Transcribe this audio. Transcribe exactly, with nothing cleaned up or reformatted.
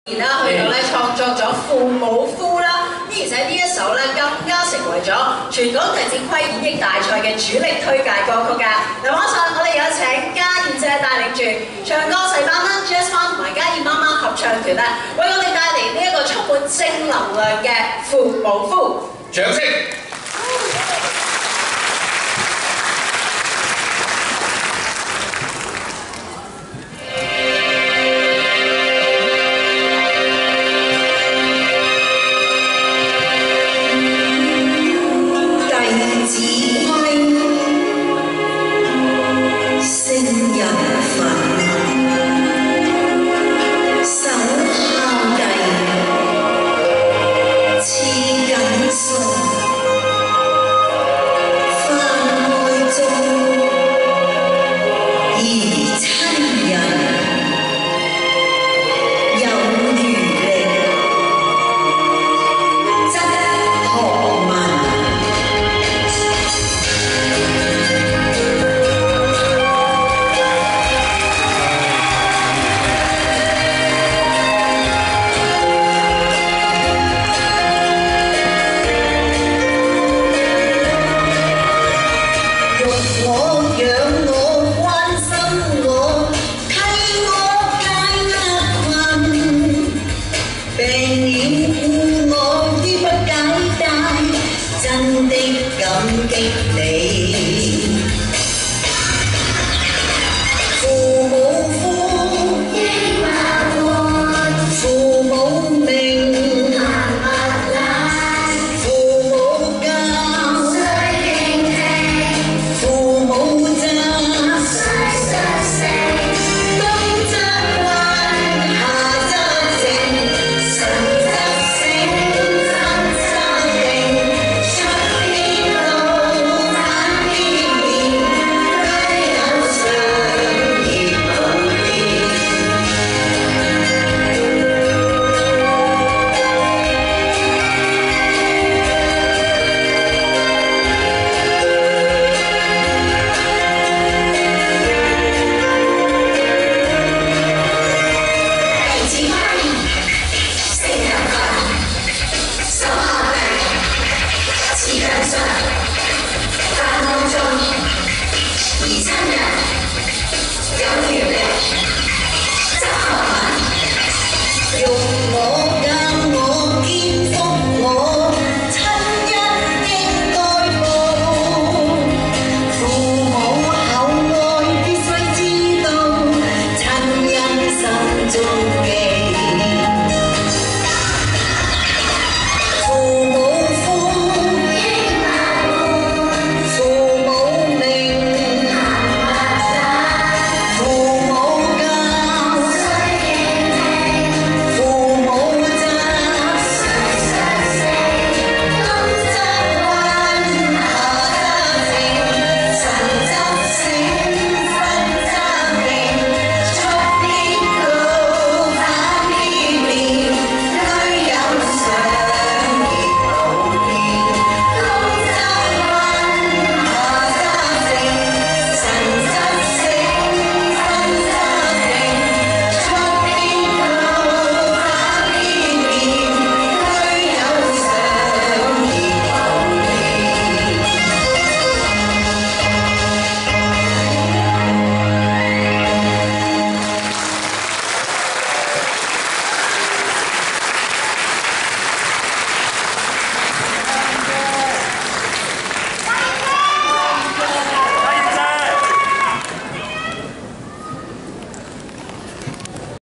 然啦，去到咧創作咗父母夫啦，而且呢一首咧更加成為咗全港弟子規演繹大賽嘅主力推介歌曲㗎。嗱，馬上我哋有請嘉燕姐帶領住唱歌細班啦 ，Jazz Fun 同埋嘉燕媽媽合唱團咧，為我哋帶嚟呢一個充滿正能量嘅父母夫。 掌聲！ 大梦中，已参人。